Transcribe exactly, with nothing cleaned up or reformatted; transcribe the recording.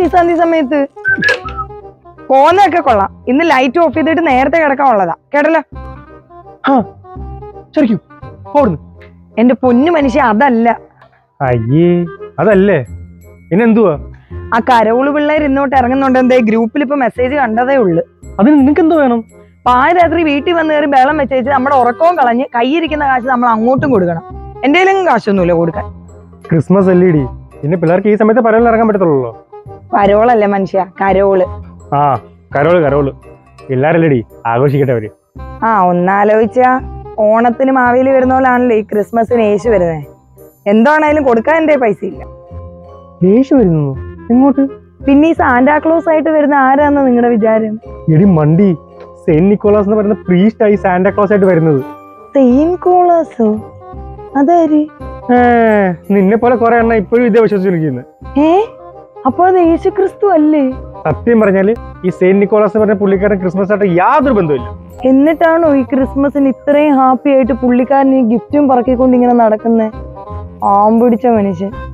ഈ സന്ധ്യ സമയത്ത്? പോന്നൊക്കെ കൊള്ളാം. ഇന്ന് ലൈറ്റ് ഓഫ് ചെയ്തിട്ട് നേരത്തെ കിടക്കാനുള്ളതാ, കേട്ടല്ലോ? ശരിക്കും എന്റെ പൊന്നു മനുഷ്യ, അതല്ല. അയ്യേ, അതല്ലേ പിന്നെന്തുവാ? ആ കരോള് പിള്ളേർ ഇന്നോട്ട് ഇറങ്ങുന്നുണ്ട്. എന്തേ ഗ്രൂപ്പിൽ ഇപ്പൊ മെസ്സേജ് കണ്ടതേ ഉള്ളു. അതിന് നിനക്ക് എന്തോ വേണം? പാതിരാത്രി വീട്ടിൽ വന്ന് കയറി ബേളം വെച്ചേച്ച് നമ്മുടെ ഉറക്കവും കളഞ്ഞ് കയ്യിരിക്കുന്ന കാശ് നമ്മൾ അങ്ങോട്ടും കൊടുക്കണം. എന്റെ കയ്യിലും കാശൊന്നുമില്ല കൊടുക്കാൻ. ക്രിസ്മസ് അല്ലേടി, പിന്നെ പിള്ളേർക്ക് ഈ സമയത്ത് പരവലിൽ ഇറങ്ങാൻ പറ്റത്തുള്ളൂ. കരോളല്ലേ മനുഷ്യ, കരോള്. ആ കരോള് കരോള് പിള്ളേരല്ലേടി, ആഘോഷിക്കട്ടെ അവര്. ആ ഒന്നാലോചിച്ച ഓണത്തിന് മാവേലി വരുന്ന പോലാണല്ലോ ഈ ക്രിസ്മസിന് യേശു വരുന്നത്. എന്താണേലും കൊടുക്കാൻ എന്റെ പൈസ ഇല്ല. യേശു വരുന്നു എങ്ങോട്ട്? പിന്നെ ഈ സാന്റാക്ലോസ് ആയിട്ട് വരുന്ന ആരാന്ന് നിങ്ങളുടെ വിചാരം? എടി മണ്ടി, സെയിന്റ് നിക്കോളാസ് എന്ന് പറയുന്ന പ്രീസ്റ്റ് ആയി സാന്റാക്ലോസ് ആയിട്ട് വരുന്നത്. സെയിന്റ് നിക്കോളാസോ? അതാര്? നിന്നെ പോലെ കുറെ എണ്ണ ഇപ്പോഴും ഇതേ വിശ്വസിച്ചിരിക്കുന്നത്. ഏ അപ്പൊ അത് യേശു ക്രിസ്തു അല്ലേ? സത്യം പറഞ്ഞാല് ഈ സെയിന്റ് നിക്കോളാസ് പറഞ്ഞ പുള്ളിക്കാരൻ ക്രിസ്മസ് ആയിട്ട് യാതൊരു ബന്ധമില്ല. എന്നിട്ടാണോ ഈ ക്രിസ്മസിന് ഇത്രയും ഹാപ്പി ആയിട്ട് പുള്ളിക്കാരൻ ഈ ഗിഫ്റ്റും പറക്കിക്കൊണ്ട് ഇങ്ങനെ നടക്കുന്നേ? ആമ്പിടിച്ച മനുഷ്യൻ.